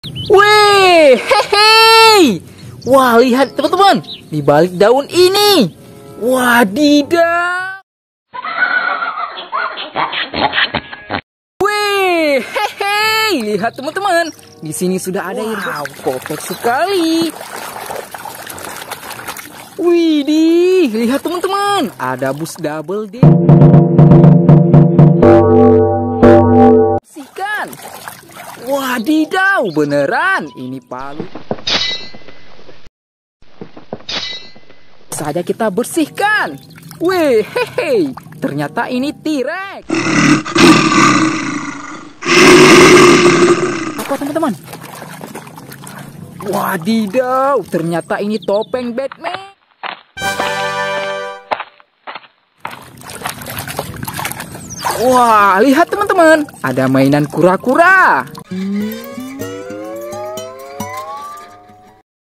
Wih, hehe. Wah, lihat teman-teman, di balik daun ini. Wadidaw. Wih, hehe. Lihat teman-teman, di sini sudah ada yang kotor sekali. Widih, lihat teman-teman, ada bus double D. Bersihkan. Wadidaw, beneran ini palu. Saja kita bersihkan. Wih, hehe, ternyata ini T-Rex. Apa teman-teman? Wadidaw, ternyata ini topeng Batman. Wah, lihat teman-teman, ada mainan kura-kura.